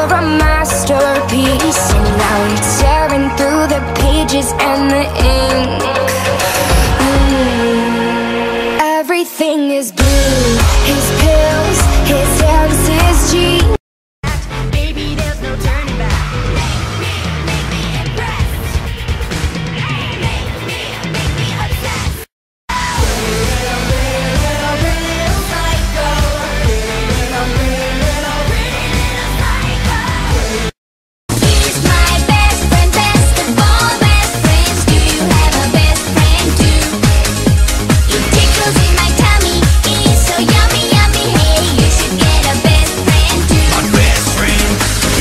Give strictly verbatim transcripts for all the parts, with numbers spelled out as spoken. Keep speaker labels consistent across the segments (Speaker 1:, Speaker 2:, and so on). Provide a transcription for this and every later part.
Speaker 1: you're a masterpiece, and now you're tearing through the pages and the ink. mm. Everything is blue, his pills, his hands, his jeans.
Speaker 2: Baby, there's no turning back. Make me, make me impressed. Make me, make me obsessed. Little, little, little psycho. Little, little, little psycho. He's my best friend, best of all best friends. Do you have a best friend too? He tickles in my tummy. He's so yummy, yummy. Hey, you should get a best friend too.
Speaker 3: My best friend.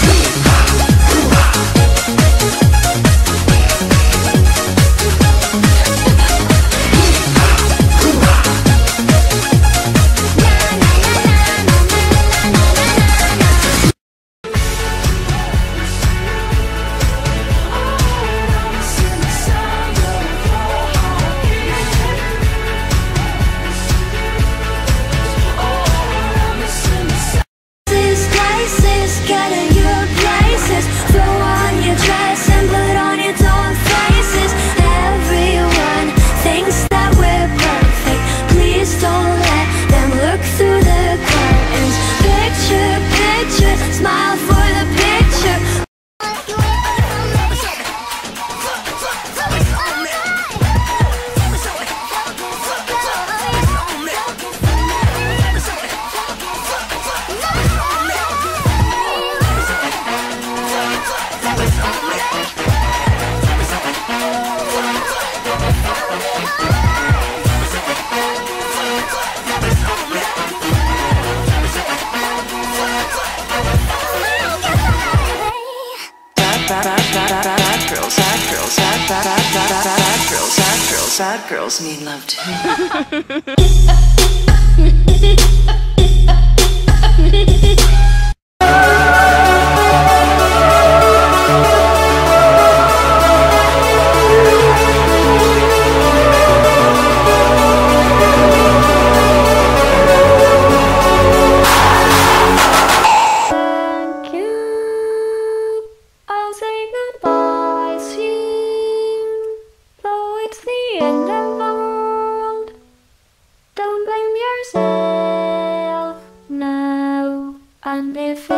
Speaker 2: Places, places, get in your places. Throw on your dress and put on your own faces. Everyone thinks that we're perfect. Please don't let them look through the curtains. Picture, picture, smile for the picture.
Speaker 4: Sad girls, sad girls, sad, sad, sad, sad, sad girls, sad girls, sad girls need love
Speaker 2: Thank you. I'll say goodbye soon, though it's the end of the world. Don't blame yourself now, and if